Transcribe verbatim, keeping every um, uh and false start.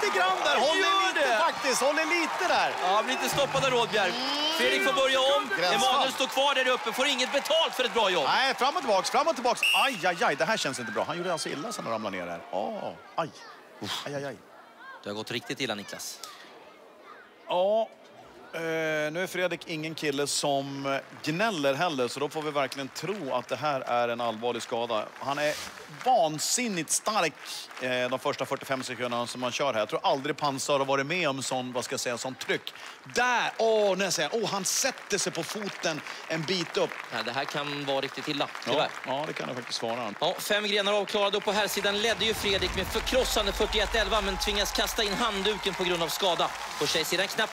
lite grann där. Håller lite faktiskt. Håller lite där. Ja, han blir inte stoppad av Rådbjerg. Fredrik får börja om. Emanuel står kvar där uppe. Får inget betalt för ett bra jobb. Nej, fram och tillbaks, fram och tillbaks. Aj, aj, aj. Det här känns inte bra. Han gjorde alltså illa sen han ramlade ner här. Åh, aj. Aj, aj, aj. Det har gått riktigt illa, Niklas. Ja, eh, nu är Fredrik ingen kille som gnäller heller, så då får vi verkligen tro att det här är en allvarlig skada. Han är vansinnigt stark eh, de första fyrtiofem sekunderna som man kör här. Jag tror aldrig Pansar har varit med om sån, vad ska jag säga, sån tryck. Där, åh, när jag säger, åh, han sätter sig på foten en bit upp. Ja, det här kan vara riktigt illa, tyvärr. Ja, ja, det kan det faktiskt vara. Ja, fem grenar avklarade och på här sidan ledde ju Fredrik med förkrossande fyrtioett elva men tvingas kasta in handduken på grund av skada. På tjejsidan knappt